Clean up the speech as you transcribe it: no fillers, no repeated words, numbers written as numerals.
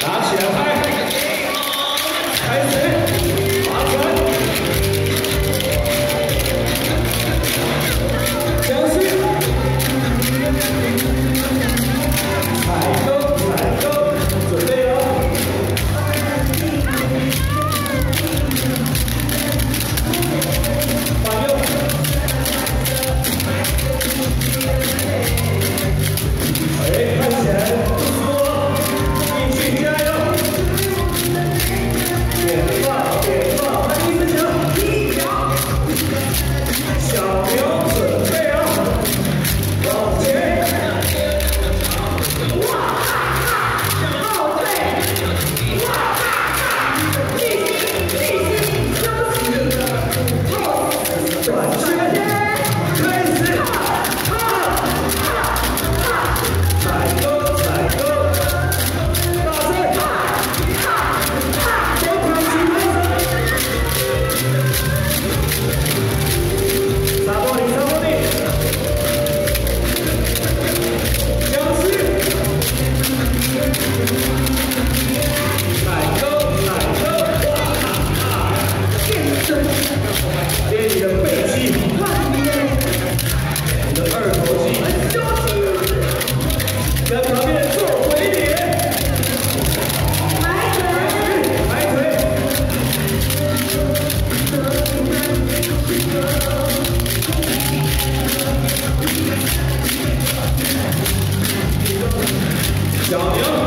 拿起来拍，开始，划船，僵尸，踩钩，准备哦。放右。哎，看起来不错，继续加油！点放，来一只脚，小牛准备哦，往前，哇哦对，哇转圈，开始，踩钩，大声，多弹琴，撒玻璃，僵尸，踩钩，练你的背肌，你的二头肌，跟旁边做回脸，抬腿，小牛。